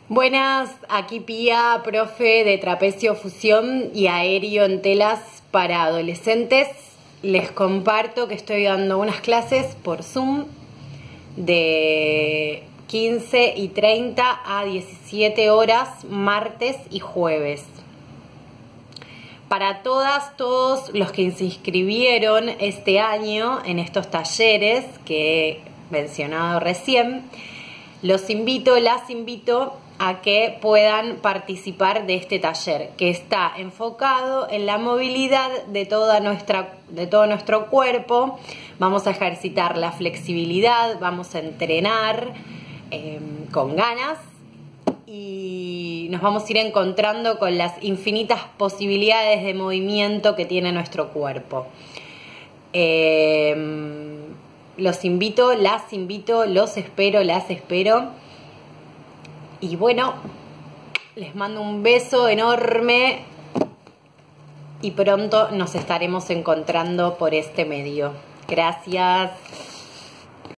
Buenas, aquí Pía, profe de trapecio fusión y aéreo en telas para adolescentes. Les comparto que estoy dando unas clases por Zoom de 15 y 30 a 17 horas, martes y jueves. Para todos los que se inscribieron este año en estos talleres que he mencionado recién, las invito a que puedan participar de este taller, que está enfocado en la movilidad de todo nuestro cuerpo. Vamos a ejercitar la flexibilidad, vamos a entrenar con ganas y nos vamos a ir encontrando con las infinitas posibilidades de movimiento que tiene nuestro cuerpo. Los invito, los espero, las espero. Y bueno, les mando un beso enorme y pronto nos estaremos encontrando por este medio. Gracias.